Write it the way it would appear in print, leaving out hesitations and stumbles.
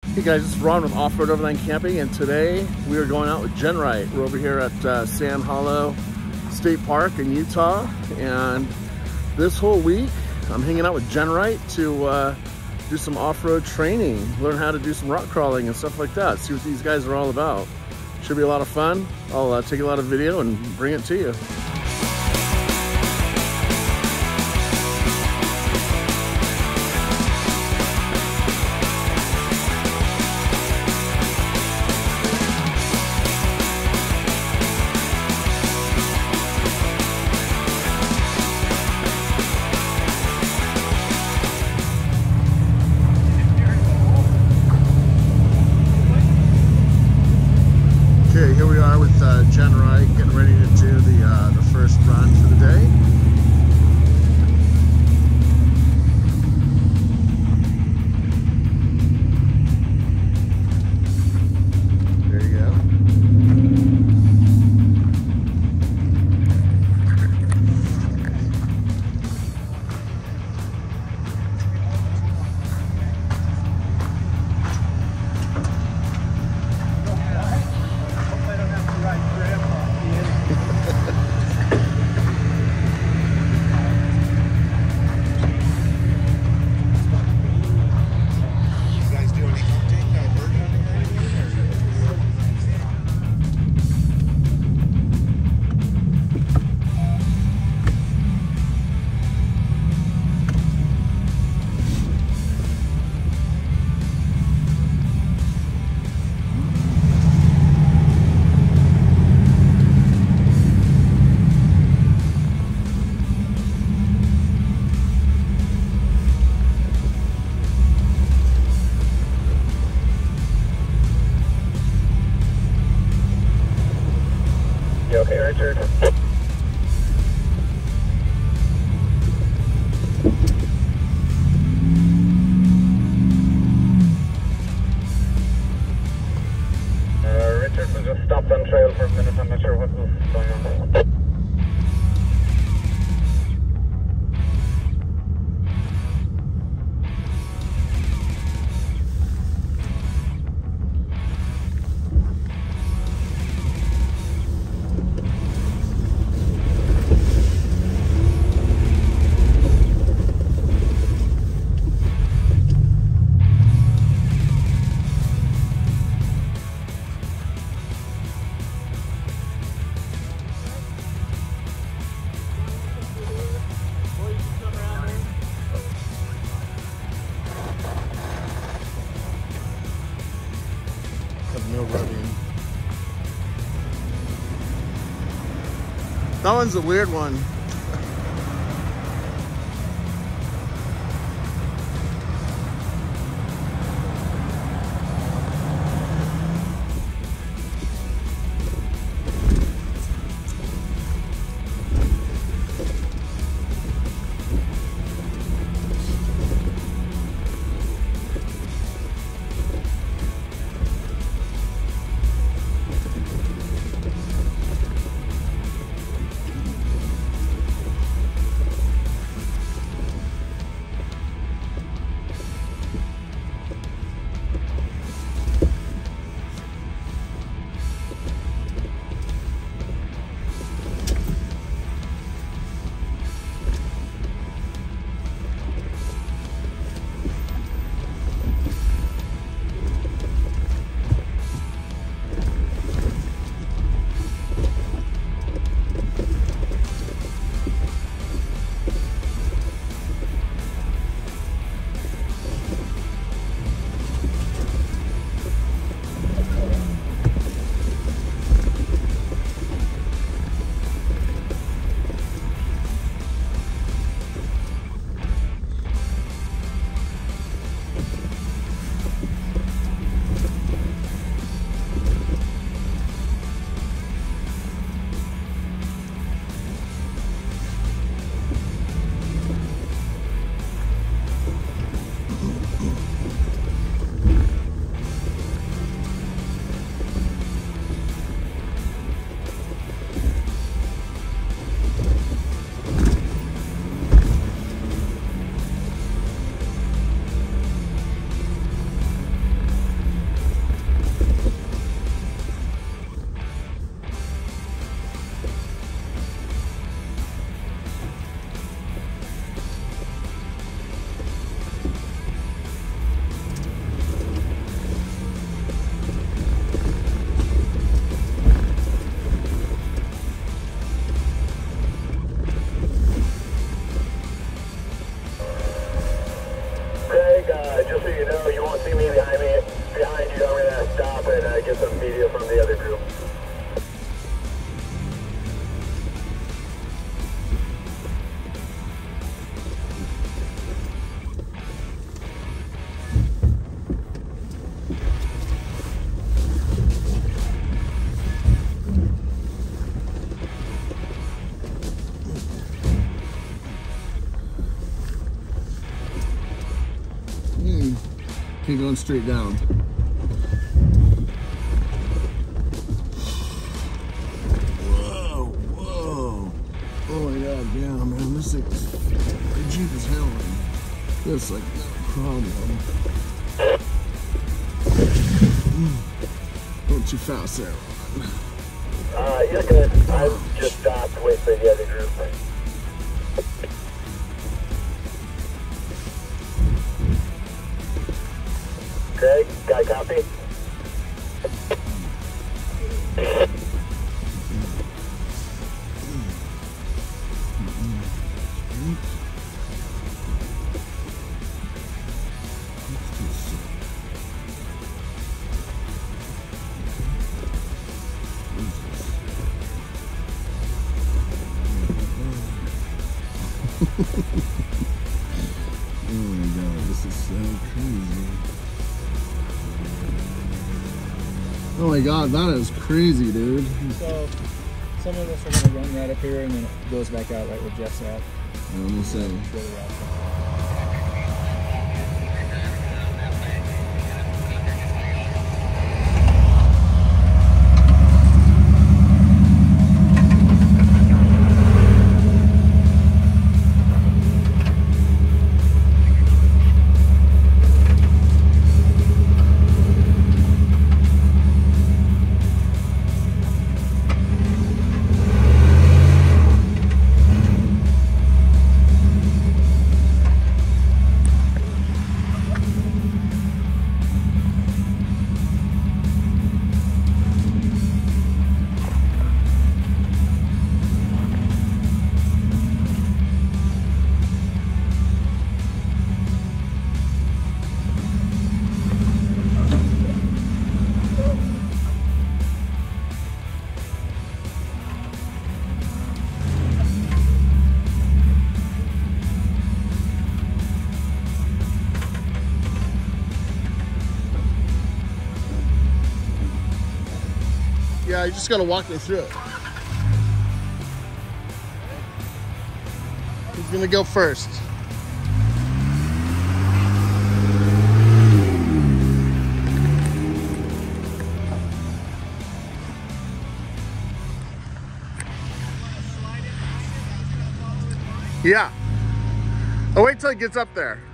Hey guys, this is Ron with Offroad Overland Camping, and today we are going out with GenRight. We're over here at Sand Hollow State Park in Utah, and this whole week I'm hanging out with GenRight to do some off-road training, learn how to do some rock crawling and stuff like that, see what these guys are all about. Should be a lot of fun. I'll take a lot of video and bring it to you. Okay, here we are with GenRight, getting ready to do the first run for the day. There you go. You okay, Richard? Richard was just stopped on trail for a minute. I'm not sure what was going on. No rubbing. That one's a weird one. You're going straight down. Whoa, whoa. Oh my god, yeah, man, this thing is, the Jeep is handling this like no problem. Going too fast there, Ron. You're good. I just stopped to wait for the other group. Okay, got a copy? Oh my god, this is so crazy. Oh my god, that is crazy, dude. So, some of us are going to run right up here and then it goes back out right where Jeff's at. Let me see. Yeah, you just gotta walk me through it. Who's gonna go first? Yeah. I'll wait till it gets up there.